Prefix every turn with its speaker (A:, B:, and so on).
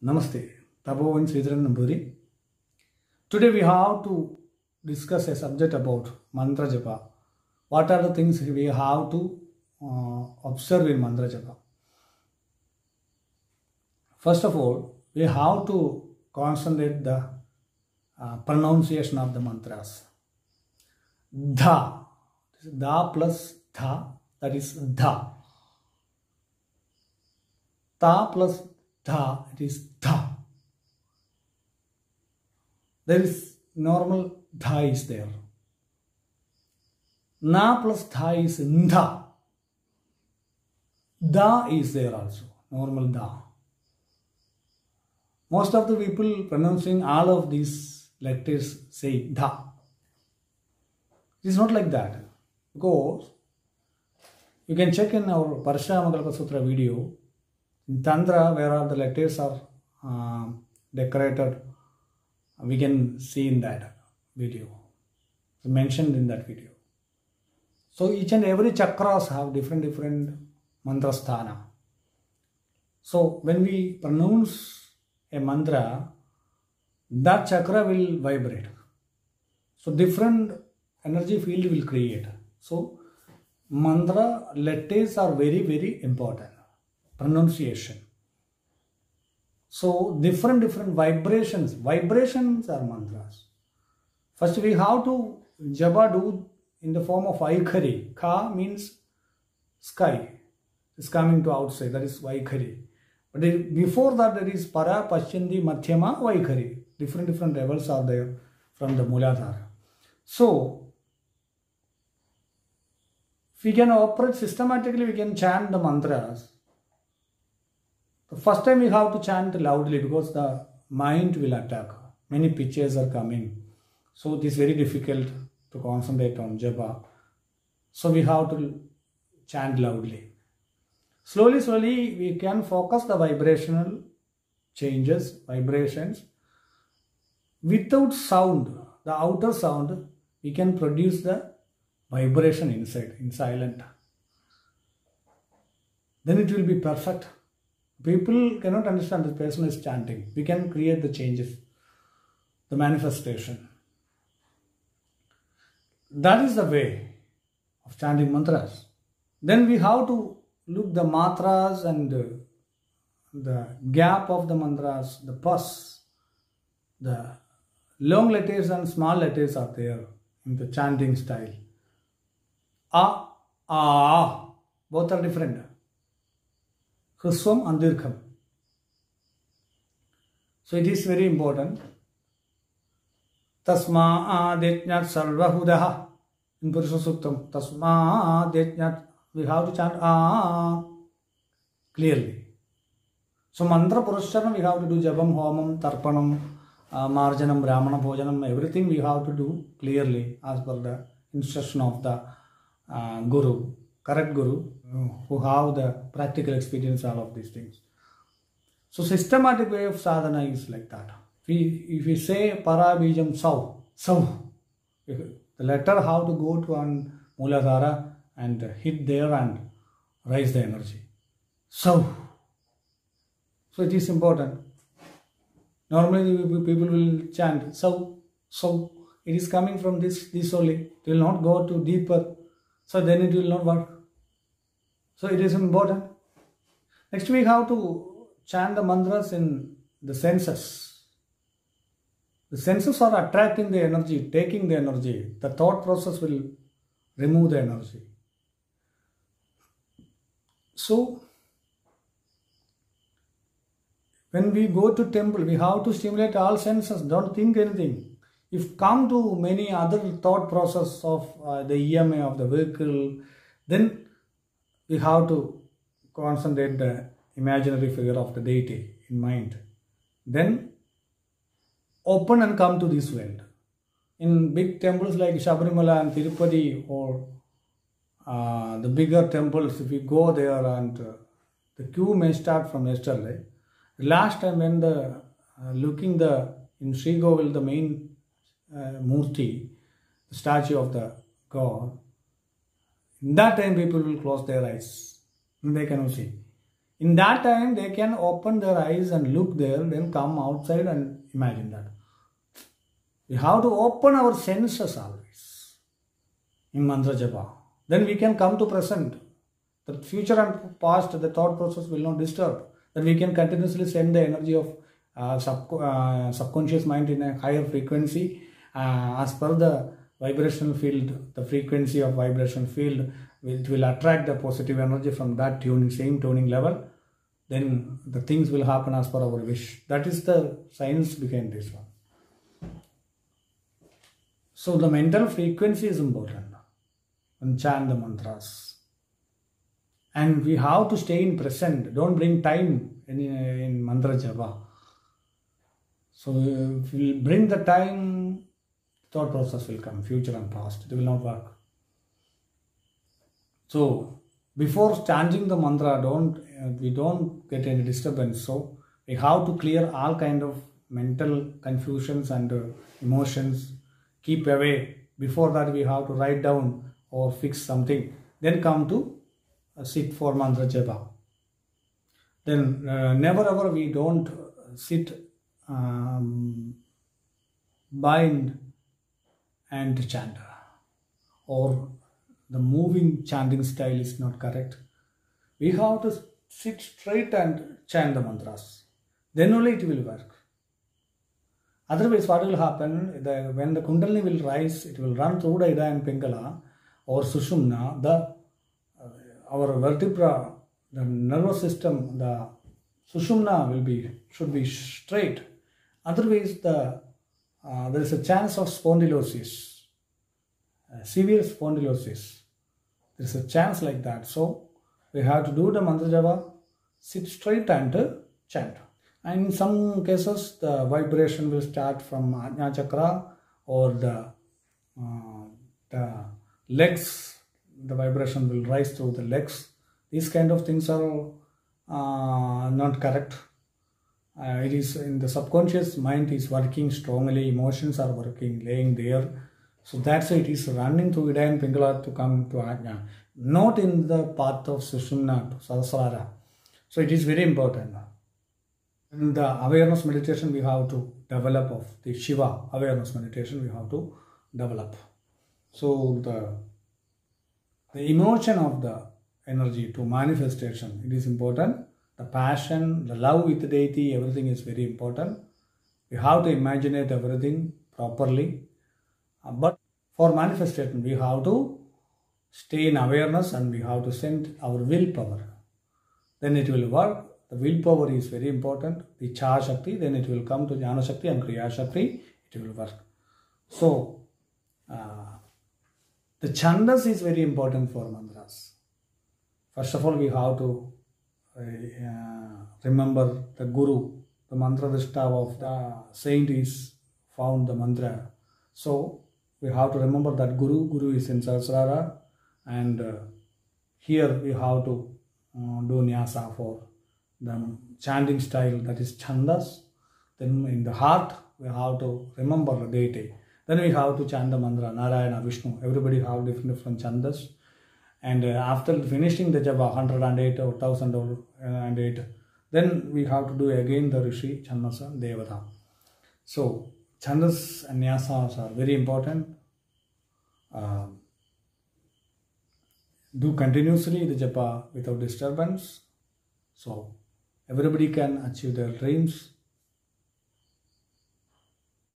A: Namaste, Tapovan Sridharan Namburi. Today we have to discuss a subject about mantra japa. What are the things we have to observe in mantra japa? First of all, we have to concentrate the pronunciation of the mantras. Dha, da plus tha, that is dha. Ta plus dha, it is dha. There is normal dha is there. Na plus dha is ndha. Da is there also, normal da. Most of the people pronouncing all of these letters say dha. It is not like that, because you can check in our Parshamangalaka Sutra video. In Tantra, where all the letters are decorated, we can see in that video. It's mentioned in that video. So each and every chakras have different mantra sthana. So when we pronounce a mantra, that chakra will vibrate. So different energy field will create. So mantra letters are very important. Pronunciation. So different vibrations are mantras. First we have to japa do in the form of Vaikhari. Ka means sky. It's coming to outside, that is Vaikhari. But before that there is Para, Paschandi, Madhyama, Vaikhari. Different levels are there from the Mooladhara. So if we can operate systematically, we can chant the mantras. The first time we have to chant loudly because the mind will attack. Many pictures are coming. So it is very difficult to concentrate on japa. So we have to chant loudly. Slowly we can focus the vibrational changes, vibrations. Without sound, the outer sound, we can produce the vibration inside, in silent. Then it will be perfect. People cannot understand this person is chanting. We can create the changes, the manifestation. That is the way of chanting mantras. Then we have to look the matras and the gap of the mantras, the pas, the long letters and small letters are there in the chanting style. Both are different. Hrusvam and Dirgham. So it is very important. Tasma adetnyat sarvahudaha. In Purusha Suktam. Tasma adetnyat. We have to chant clearly. So mantra purushana we have to do jabam, homam, tarpanam, marjanam, brahmana, bhojanam. Everything we have to do clearly as per the instruction of the Guru. Correct Guru, who have the practical experience all of these things. So systematic way of sadhana is like that. If we say para bijam sav, the letter have to go to an Mooladhara and hit there and raise the energy. Sav. So it is important. Normally people will chant sav. It is coming from this only. It will not go to deeper. So then it will not work. So it is important. Next we have to chant the mantras in the senses. The senses are attracting the energy, taking the energy. The thought process will remove the energy. So when we go to temple, we have to stimulate all senses. Don't think anything. If come to many other thought process of the EMA of the vehicle, then we have to concentrate the imaginary figure of the deity in mind. Then open and come to this world. In big temples like Sabarimala and Tirupati or the bigger temples, if we go there and the queue may start from yesterday. Last time when in Sri Govil, the main Murti, the statue of the God, in that time people will close their eyes and they cannot see. In that time, they can open their eyes and look there, then come outside and imagine that. We have to open our senses always in mantra japa. Then we can come to present. The future and past, the thought process will not disturb. Then we can continuously send the energy of subconscious mind in a higher frequency as per the vibrational field. The frequency of vibration field, it will attract the positive energy from that tuning, same tuning level. Then the things will happen as per our wish. That is the science behind this one. So the mental frequency is important and chant the mantras. And we have to stay in present. Don't bring time in mantra japa. So if we bring the time, thought process will come, future and past. It will not work. So before chanting the mantra, we don't get any disturbance. So we have to clear all kind of mental confusions and emotions. Keep away. Before that, we have to write down or fix something. Then come to sit for mantra japa. Then never ever we don't sit bind and chant, or the moving chanting style is not correct. We have to sit straight and chant the mantras. Then only it will work. Otherwise, what will happen, when the Kundalini will rise, it will run through the Ida and Pingala or Sushumna, our vertebra, the nervous system, the Sushumna should be straight. Otherwise, there is a chance of spondylosis, severe spondylosis. There is a chance like that. So, we have to do the mantra japa, sit straight and chant. And in some cases, the vibration will start from Ajna Chakra or the legs. The vibration will rise through the legs. These kind of things are not correct. It is in the subconscious mind is working strongly, emotions are working, laying there. So that's why it is running through Ida and Pingala to come to Ajna, not in the path of Sushumna to Sahasrara. So it is very important. In the awareness meditation, we have to develop of the Shiva awareness meditation, we have to develop. So the emotion of the energy to manifestation, it is important. The passion, the love with the deity, everything is very important. We have to imagine everything properly. But for manifestation, we have to stay in awareness and we have to send our willpower. Then it will work. The willpower is very important. The Cha Shakti, then it will come to Jnana Shakti and Kriya Shakti. It will work. So, the chandas is very important for mantras. First of all, we have to remember the Guru. The mantra Vishta of the saint is found the mantra. So, we have to remember that Guru. Guru is in Sahasrara. And here we have to do Nyasa for the chanting style, that is chandas. Then in the heart, we have to remember the deity. Then we have to chant the mantra, Narayana, Vishnu. Everybody have different chandas. And after finishing the japa, 108 or 1008, then we have to do again the Rishi, Chandas and Devata. So, chandas and nyasas are very important. Do continuously the japa without disturbance. So, everybody can achieve their dreams.